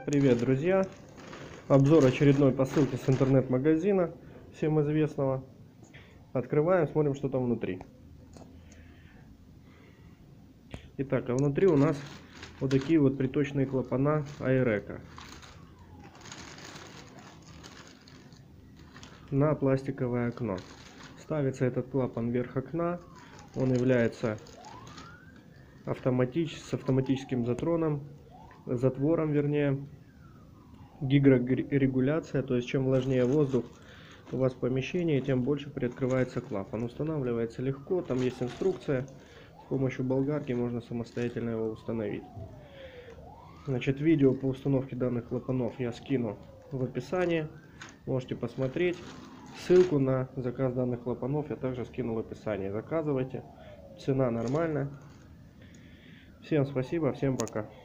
Привет, друзья! Обзор очередной посылки с интернет-магазина, всем известного. Открываем, смотрим, что там внутри. Итак, а внутри у нас вот такие вот приточные клапана Aereco на пластиковое окно. Ставится этот клапан вверх окна, он является с автоматическим затвором, гидрорегуляция, то есть чем влажнее воздух у вас в помещении, тем больше приоткрывается клапан. Устанавливается легко, там есть инструкция, с помощью болгарки можно самостоятельно его установить. Значит, видео по установке данных клапанов я скину в описании, можете посмотреть. Ссылку на заказ данных клапанов я также скину в описании. Заказывайте, цена нормальная. Всем спасибо, всем пока.